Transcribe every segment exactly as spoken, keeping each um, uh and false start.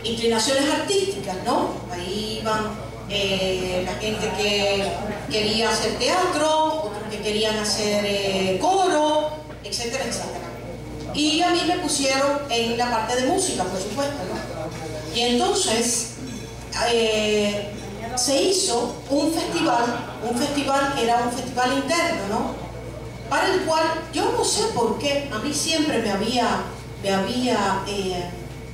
inclinaciones artísticas, ¿no? Ahí iban eh, la gente que quería hacer teatro, otros que querían hacer eh, coro, etcétera, etcétera. Y a mí me pusieron en la parte de música, por supuesto, ¿no? Y entonces eh, se hizo un festival, un festival que era un festival interno, ¿no? Para el cual, yo no sé por qué, a mí siempre me había, me había, eh,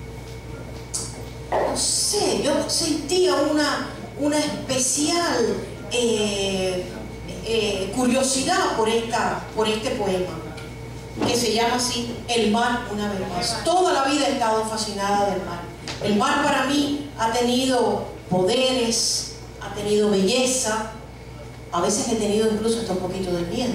no sé, yo sentía una, una especial eh, eh, curiosidad por, esta, por este poema, que se llama así, El mar una vez más. Toda la vida he estado fascinada del mar. El mar para mí ha tenido poderes, ha tenido belleza, a veces he tenido incluso hasta un poquito de miedo.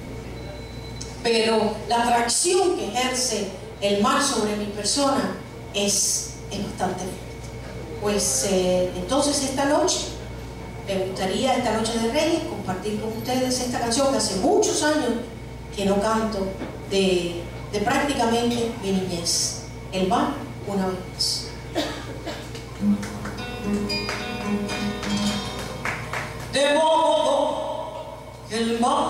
Pero la atracción que ejerce el mar sobre mi persona es, es bastante fuerte. Pues eh, entonces esta noche, me gustaría, esta noche de Reyes, compartir con ustedes esta canción que hace muchos años que no canto, de, de prácticamente mi niñez. El mar una vez más. De modo que el mar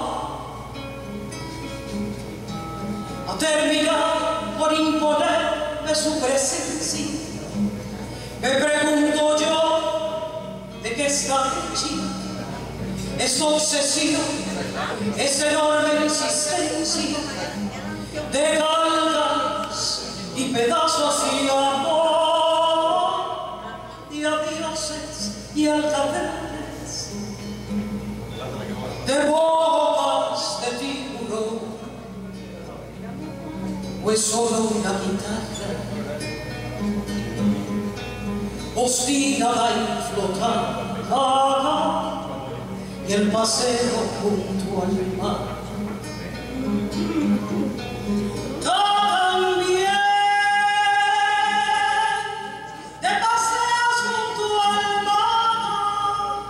ha terminado por imponerme su presencia. Me pregunto yo de qué está hecha esta obsesión, esa enorme existencia de galgas y pedazos y amor, y a dioses y alcateres, de bocas de tiburón, pues solo una guitarra obstinada y flotante, y el paseo junto al mar. También de paseos junto al mar,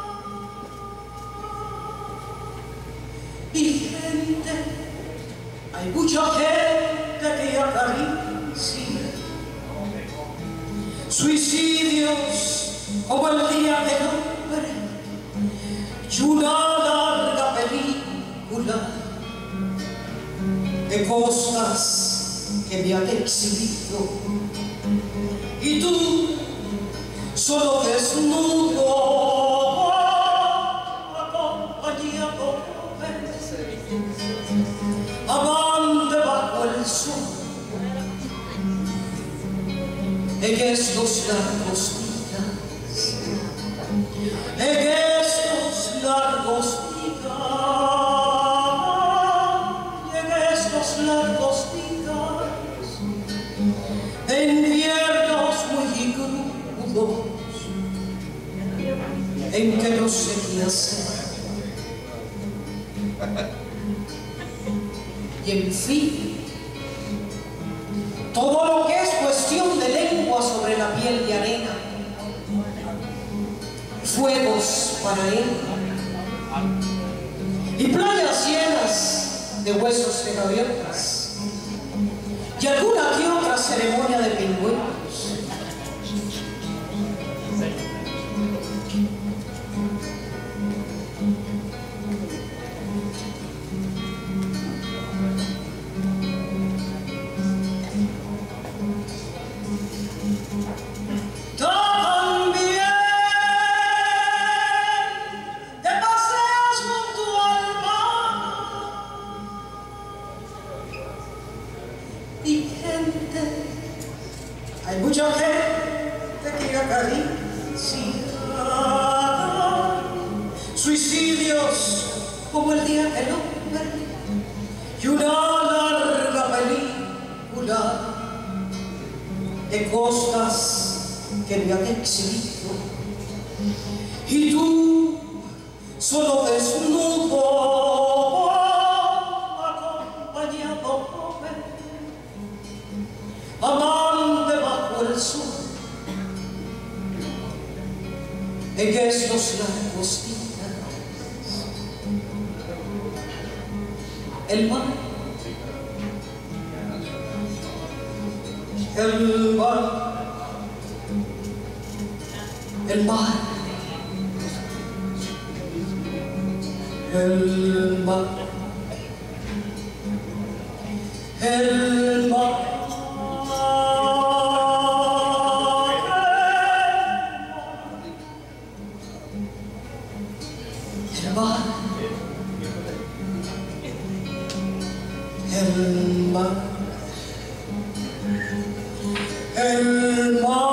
y gente, hay mucha gente que acaricia, suicidios como el día del hombre, y una larga película de cosas que me han exhibido, y tú solo desnudo, acompañado, amante bajo el sol, en estos largos días, en estos largos días, y en estos largos días, de inviernos muy crudos, en que no sé qué hacer. Y en fin, todo lo que es cuestión de lengua sobre la piel de arena, fuegos para él, y playas llenas de huesos de gaviotas, y alguna que otra ceremonia de pingüinos. Y gente, hay mucha gente que acaricia, suicidios como el día del hombre, y una larga película de cosas que me han exhibido, y tú solo desnudo, acompañado, amante bajo el sol, en estos largos días, el mar, el mar el mar, el mar, el mar, el mar, el mar, el mar.